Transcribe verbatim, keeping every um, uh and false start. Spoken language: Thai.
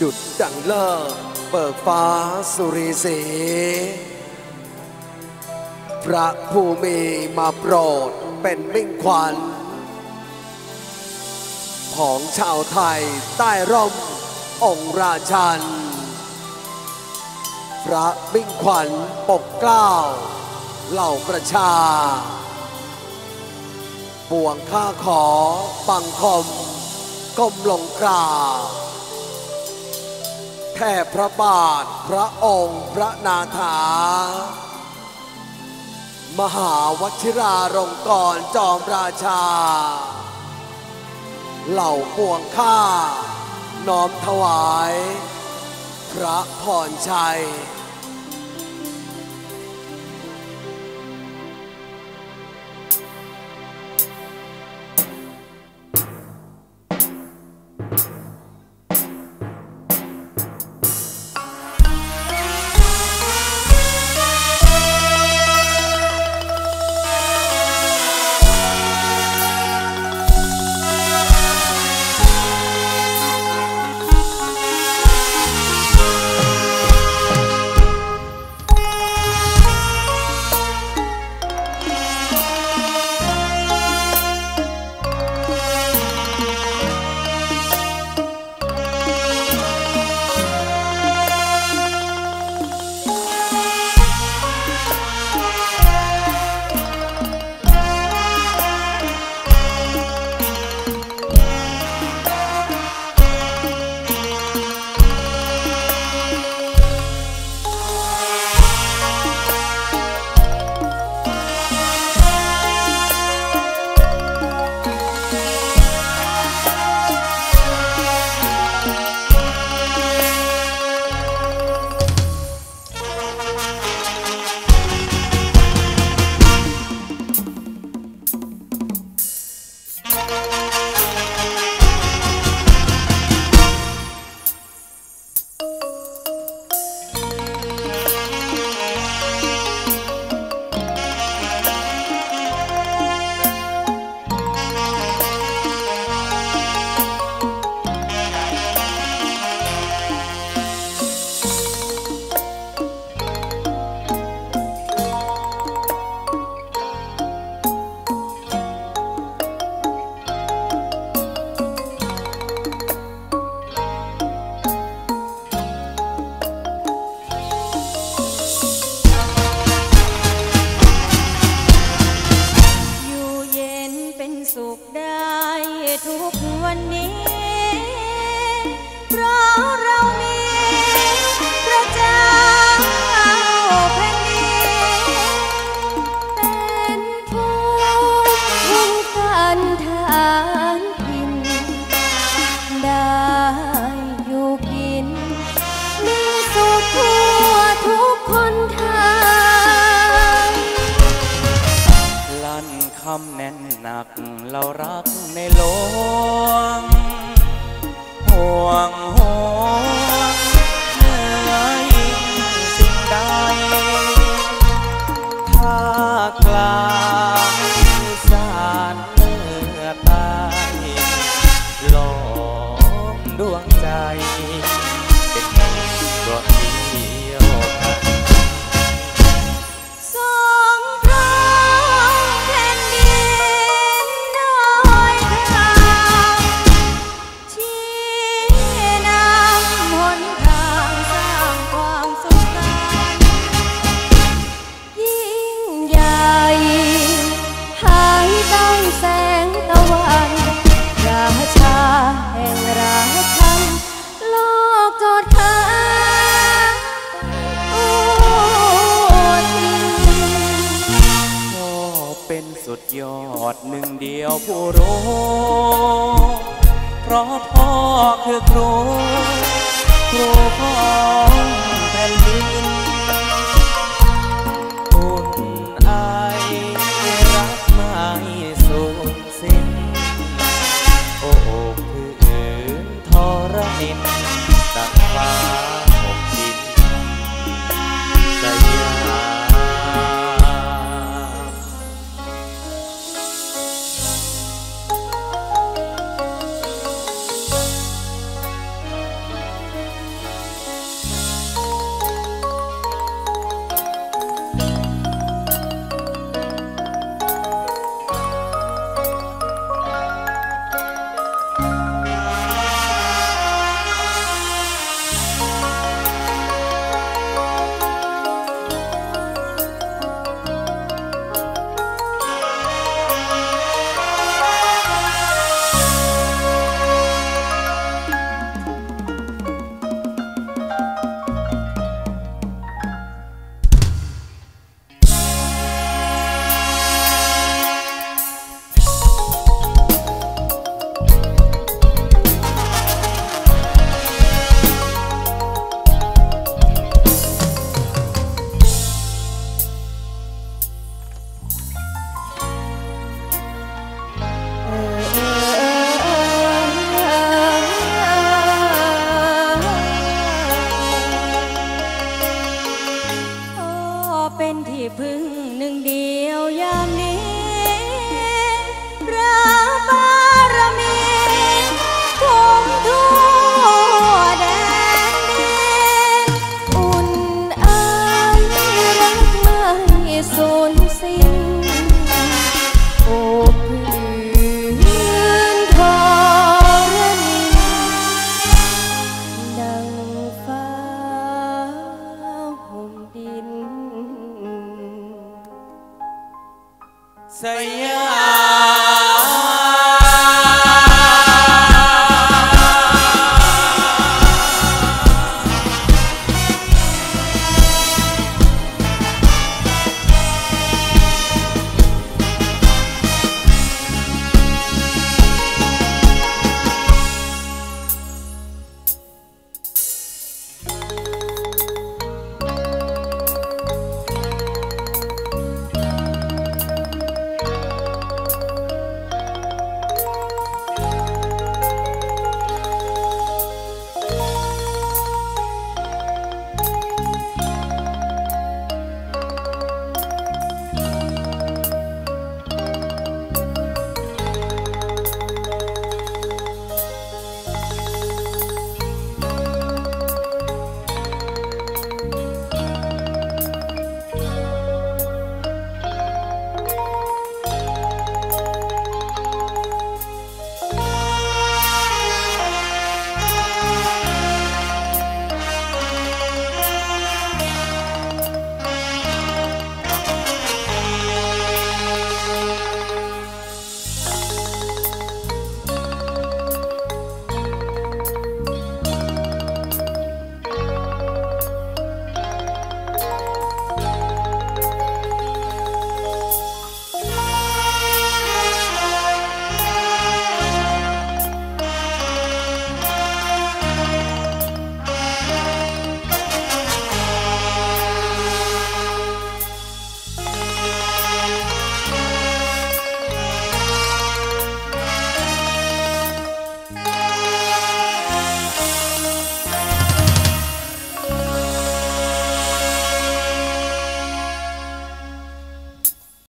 ดุจดังเลิศเบิกฟ้าสุริสีพระผู้มีมาโปรดเป็นมิ่งขวัญของชาวไทยใต้ร่มองค์ราชันพระมิ่งขวัญปกเกล้าเหล่าประชาปวงข้าขอบังคมก้มลงกราบแทบพระบาทพระองค์พระนาถามหาวชิราลงกรณ์จอมราชาเหล่าปวงข้าน้อมถวายพระพรชัยแน่นหนักเรารักในหลวงห่วงห่วงเหนือยิ่งสิ่งใดภาคกลางอีสานเหนือใต้หลอมดวงใจเป็นดวงเดียวกันสุดยอดหนึ่งเดียวผู้รู้เพราะพ่อคือครูครูของแผ่นดินอุ่นไอรักไม่สูญสิ้นโอ้พื้นทรณิน